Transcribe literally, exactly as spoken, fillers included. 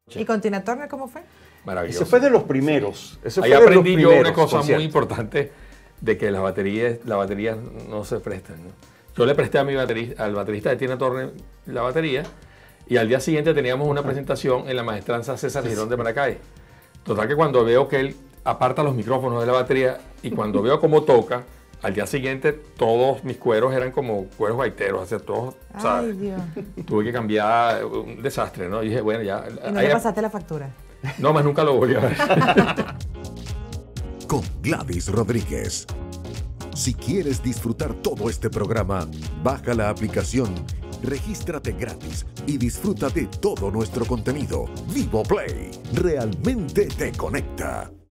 ¿Y con Tina Turner cómo fue? Maravilloso. Ese fue de los primeros. Ese Ahí fue aprendí de los yo una primeros cosa conciertos. muy importante de que las baterías, las baterías no se prestan, ¿no? Yo le presté a mi baterista, al baterista de Tina Turner la batería y al día siguiente teníamos una presentación en la maestranza César Girón de Maracay. Total que cuando veo que él aparta los micrófonos de la batería y cuando veo cómo toca, al día siguiente todos mis cueros eran como cueros gaiteros, o sea, todos, ¿sabes? Ay, Dios. Tuve que cambiar, un desastre, ¿no? Y dije, bueno, ya. ¿Y no ahí- le pasaste la factura? No, más nunca lo volví a ver. Con Gladys Rodríguez. Si quieres disfrutar todo este programa, baja la aplicación, regístrate gratis y disfruta de todo nuestro contenido. Vivo Play realmente te conecta.